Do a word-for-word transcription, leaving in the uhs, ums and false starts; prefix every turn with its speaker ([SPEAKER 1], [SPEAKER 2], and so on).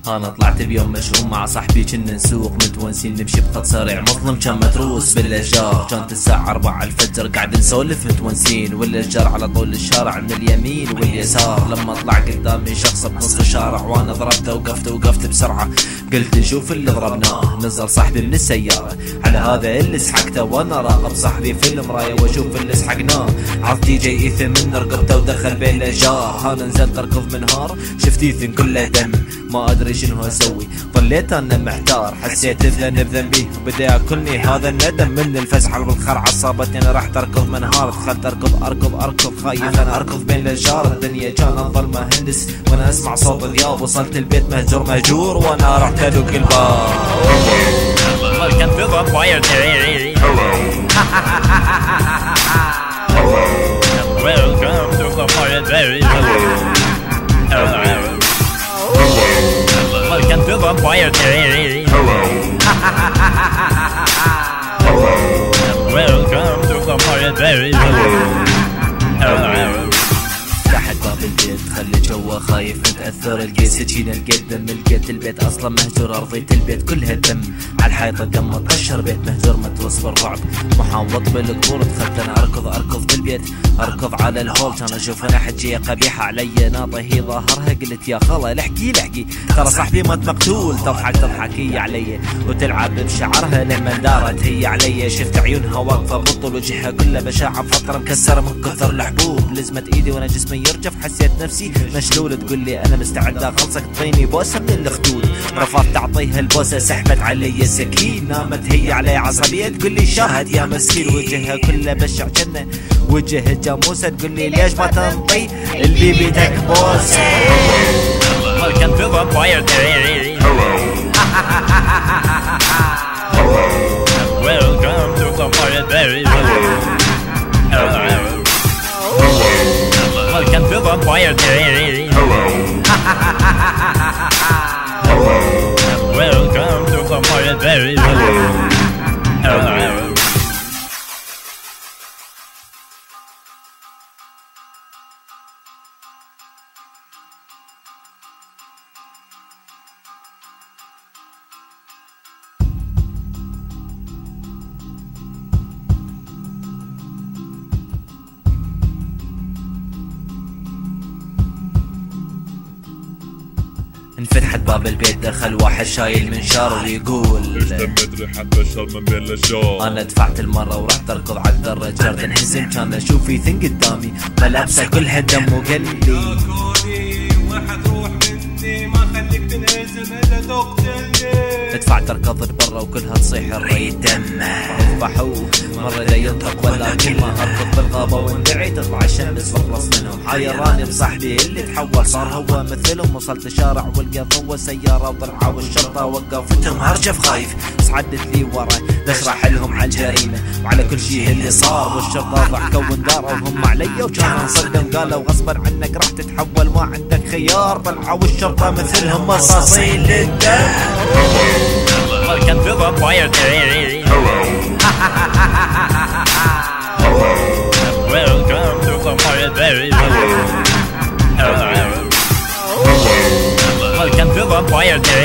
[SPEAKER 1] انا طلعت بيوم مشؤوم مع صاحبي كنا نسوق متونسين نمشي بخط سريع مظلم كان متروس بالاشجار. كانت الساعة أربعة الفجر قاعد نسولف متونسين والاشجار على طول الشارع من اليمين واليسار. لما طلع قدامي شخص بنص الشارع وانا ضربته وقفت وقفت بسرعة قلت نشوف اللي ضربناه. نزل صاحبي من السيارة على هذا اللي سحقته وانا راقب صاحبي في المراية واشوف اللي سحقناه. عرض دي جي ايثن من رقبته ودخل بين الاشجار. انا نزلت اركض منهار شفت ايثن كله دم ما ادري شنو اسوي. ظليت انا محتار حسيت بذنب ذنبي وبدا ياكلني هذا الندم. من الفزعه والخرعه صابتني انا رحت اركض منهار. دخلت اركض اركض اركض خايف انا اركض بين الاشجار. الدنيا كانت ظلمه هندس وانا اسمع صوت ذياب. وصلت البيت مهجور مهجور وانا رحت ادق الباب.
[SPEAKER 2] Welcome to the fire day. Welcome to the fire day. Welcome to the fire day. Welcome to the fire day.
[SPEAKER 1] فتحت باب البيت خلي جوا خايف متأثر. لقيت سكينة لقيت دم لقيت البيت اصلا مهجور. ارضية البيت كلها دم على الحيطة دم مطشر. بيت مهجور متوص بالرعب محاوط بالقبور. دخلت انا اركض اركض بالبيت اركض على الهول. كان اشوف انا حجية قبيحة علي ناطة هي ظاهرها. قلت يا خلا لحقي لحقي ترى صاحبي مات مقتول. تضحك تضحك هي علي وتلعب بشعرها لما دارت هي علي. شفت عيونها واقفة بطل وجهها كله بشاعة بفطر مكسر من كثر الحبوب. لزمت ايدي وانا جسمي يرجف حسيت نفسي مشلول. تقول لي انا مستعد اخلصك تعطيني بوسه من الخدود. رفضت تعطيها البوسه سحبت علي سكين. نامت هي علي عصبيه تقول لي شاهد يا مسكين. وجهها كله بشع جنه وجه الجاموسه. تقول لي ليش ما تنطي اللي بيدك بوسه.
[SPEAKER 2] Welcome to the fire day. Welcome to the fire day. Welcome to the fire day. Welcome to the fire day.
[SPEAKER 1] انفتحت باب البيت دخل واحد شايل منشار ويقول
[SPEAKER 3] ليش دمت ريحة بشر من بين الاشجار.
[SPEAKER 1] انا دفعت المرة ورحت اركض على الدرج. جرد انهزم كان اشوف يثن قدامي ملابسه كلها دم. وقال لي
[SPEAKER 4] يا كوني واحد روح مني ما خليك تنهزم الا تقتلني.
[SPEAKER 1] دفعت اركض برا وكلها تصيح الري دمه. اذبحوه مرة لا ينطق ولا كلمة. اركض بالغابة واندعي تطلع الشمس واخلص منهم. حيراني بصاحبي اللي تحول صار هو مثلهم. وصلت الشارع ولقيت هو سيارة وضرعة والشرطة وقفتهم هرجف خايف. صعدت لي ورا بشرح لهم على الجريمة وعلى كل شيء اللي صار. والشرطة ضحكوا وانداروا وهم علي وكان انصدم. قالوا غصبا عنك راح تتحول ما عندك خيار. طلعوا الشرطة مثلهم مصاصين للدم.
[SPEAKER 2] Welcome to the fire day. Welcome to the fire day. Welcome to the fire day.